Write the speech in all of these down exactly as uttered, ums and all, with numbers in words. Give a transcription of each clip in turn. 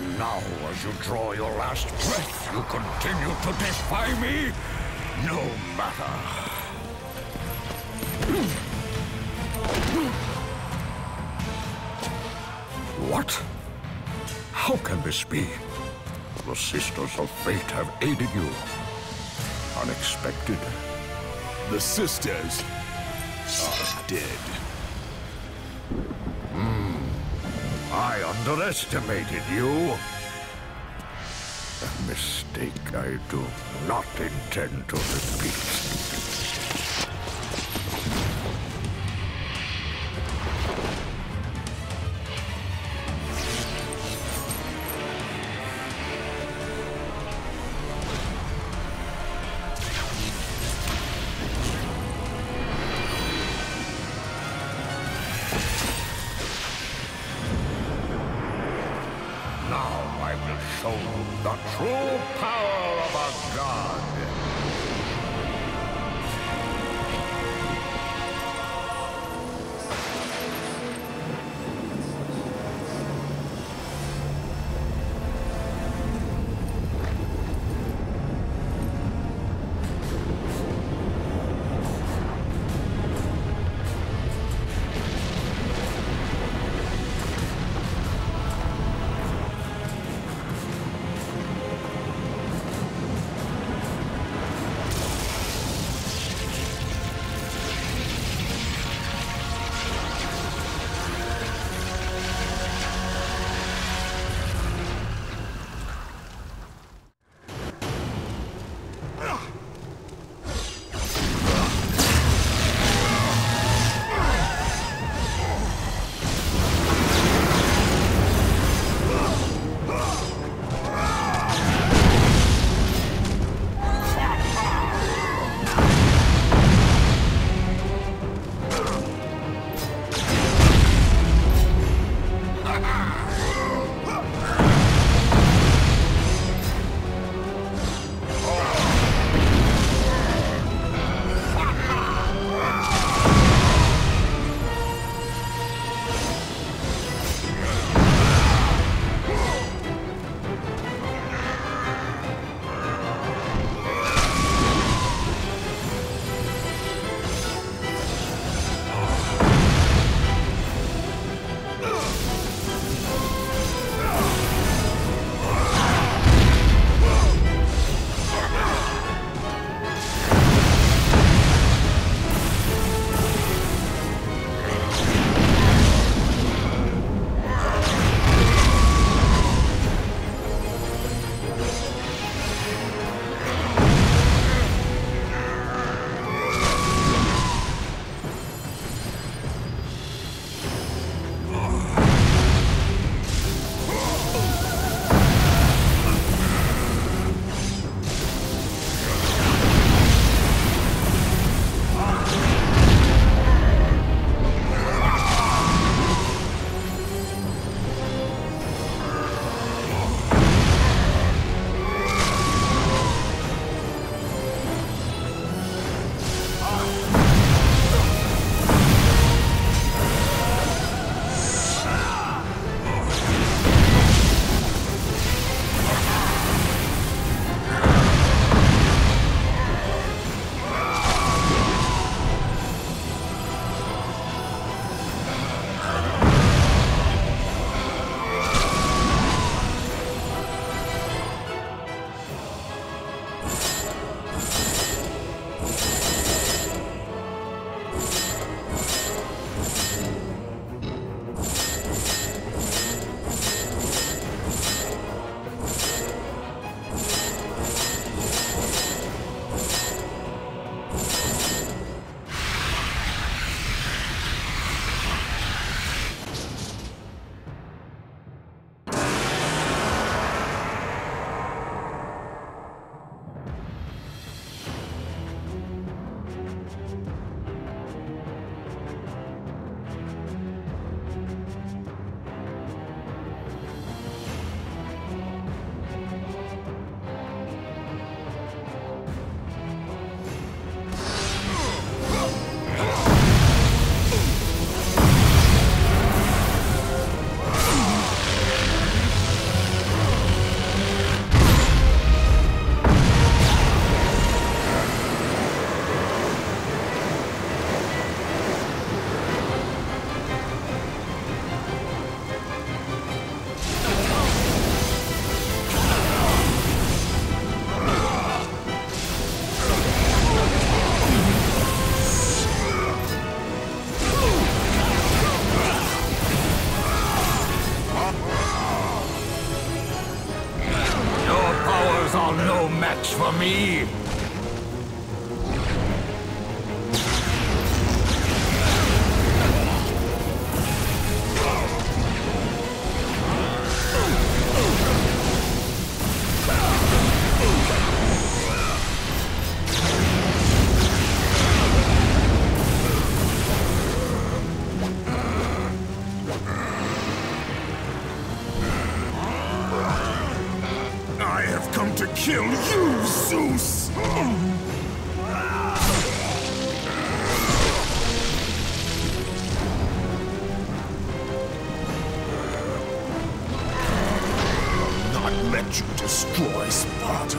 Now, as you draw your last breath, you continue to defy me? No matter. What? How can this be? The Sisters of Fate have aided you. Unexpected. The Sisters are dead. Hmm. I underestimated you. A mistake I do not intend to repeat. Now I will show you the true power of a god. Zeus! Not let you destroy Sparta.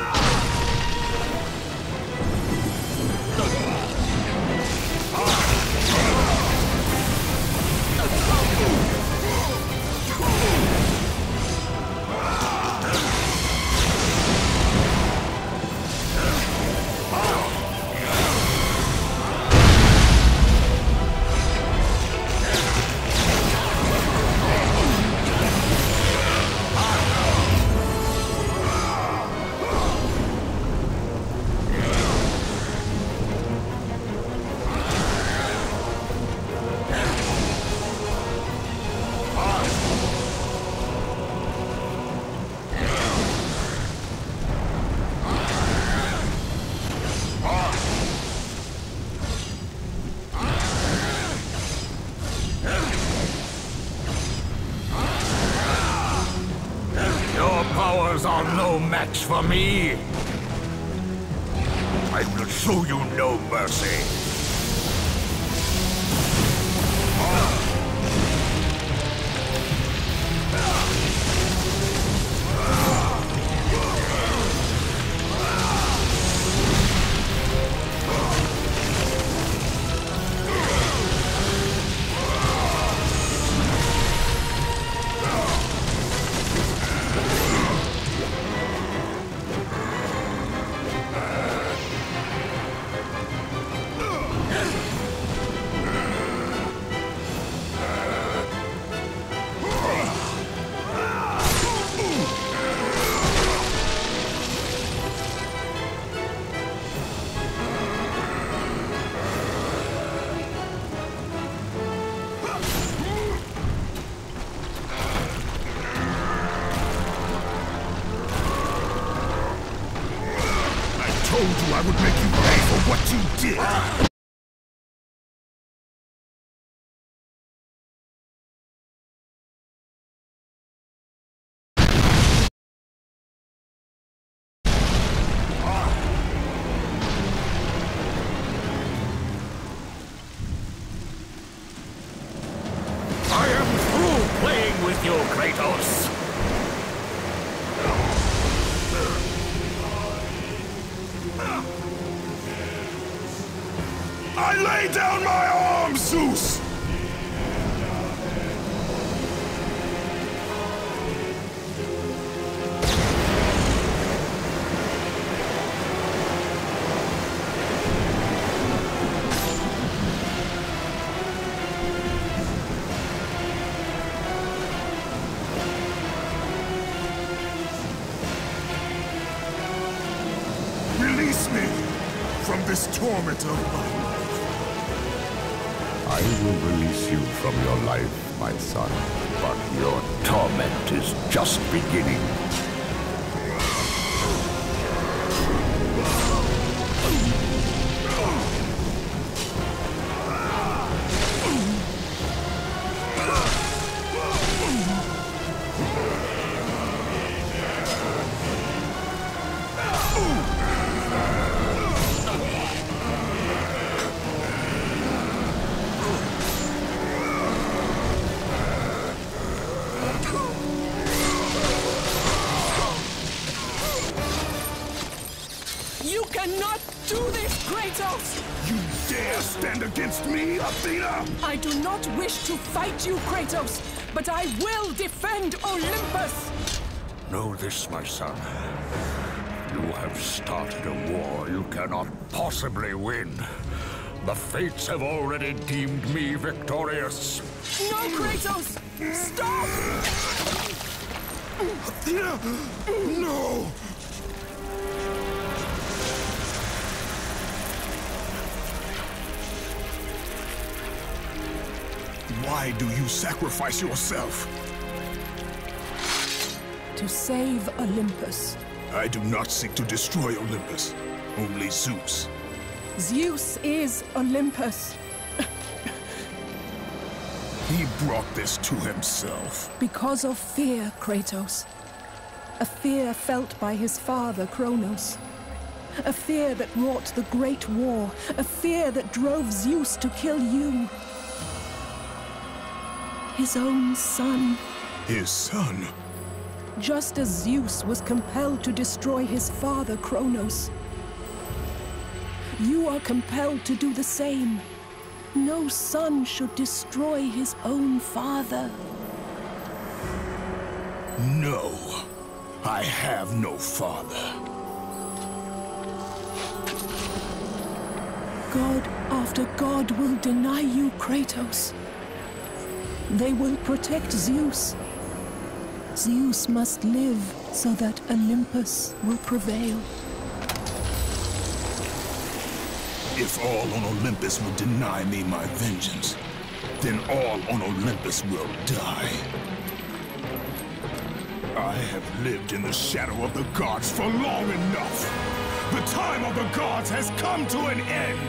Are no match for me. I will show you no mercy. I told you I would make you pay for what you did! I am through playing with you, Kratos! I lay down my arms, Zeus! Release me from this torment of life. I will release you from your life, my son, but your torment is just beginning. You cannot do this, Kratos! You dare stand against me, Athena? I do not wish to fight you, Kratos, but I will defend Olympus! Know this, my son. You have started a war you cannot possibly win. The fates have already deemed me victorious. No, Kratos! Stop! Athena! No! Why do you sacrifice yourself? To save Olympus. I do not seek to destroy Olympus, only Zeus. Zeus is Olympus. He brought this to himself. Because of fear, Kratos. A fear felt by his father, Kronos. A fear that wrought the Great War. A fear that drove Zeus to kill you. His own son. His son? Just as Zeus was compelled to destroy his father, Kronos. You are compelled to do the same. No son should destroy his own father. No. I have no father. God after God will deny you, Kratos. They will protect Zeus. Zeus must live so that Olympus will prevail. If all on Olympus will deny me my vengeance, then all on Olympus will die. I have lived in the shadow of the gods for long enough. The time of the gods has come to an end.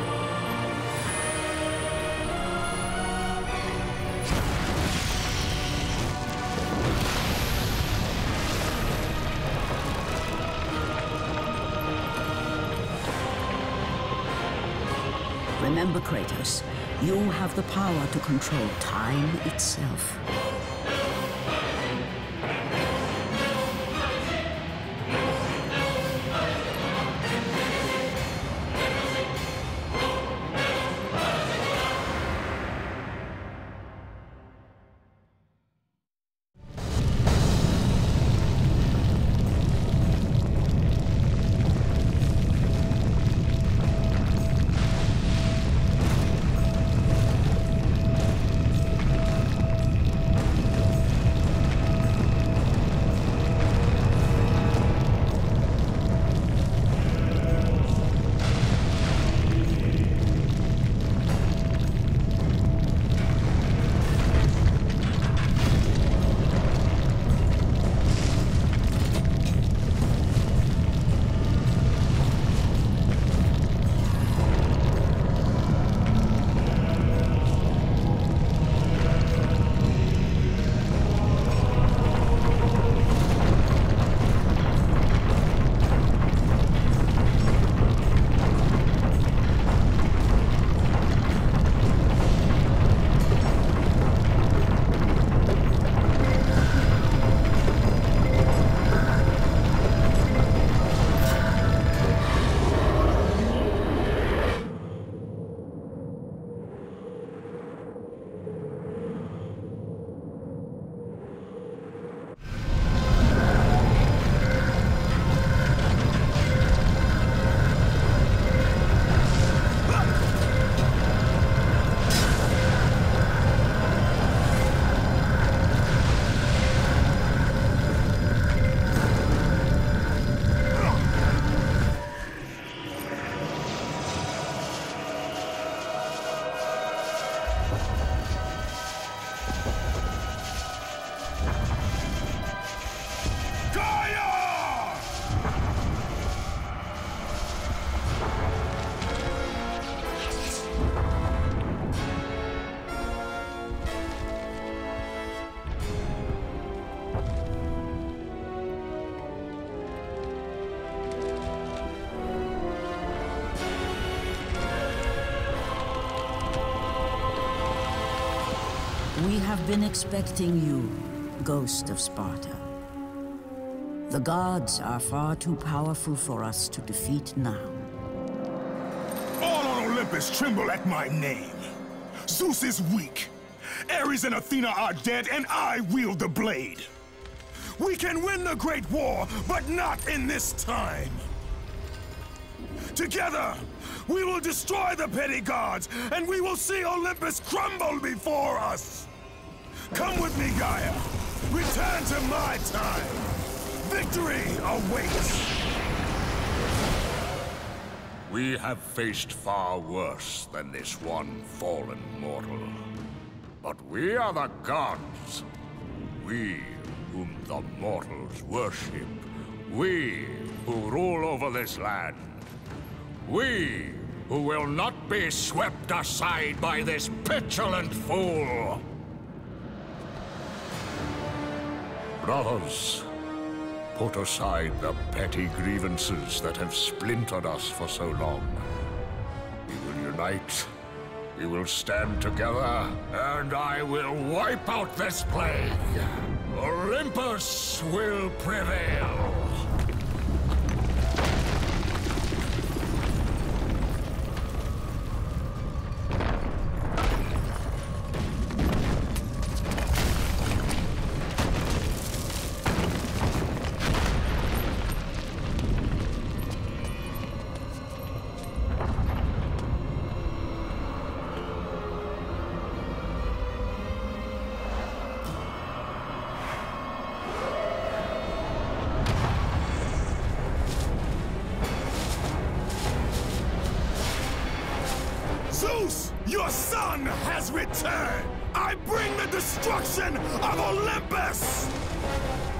Remember, Kratos, you have the power to control time itself. We have been expecting you, Ghost of Sparta. The gods are far too powerful for us to defeat now. All on Olympus tremble at my name. Zeus is weak. Ares and Athena are dead, and I wield the blade. We can win the Great War, but not in this time. Together, we will destroy the petty gods, and we will see Olympus crumble before us. Come with me, Gaia. Return to my time. Victory awaits. We have faced far worse than this one fallen mortal. But we are the gods. We whom the mortals worship. We who rule over this land. We who will not be swept aside by this petulant fool. Brothers, put aside the petty grievances that have splintered us for so long. We will unite, we will stand together, and I will wipe out this plague. Olympus will prevail. Zeus, your son has returned! I bring the destruction of Olympus!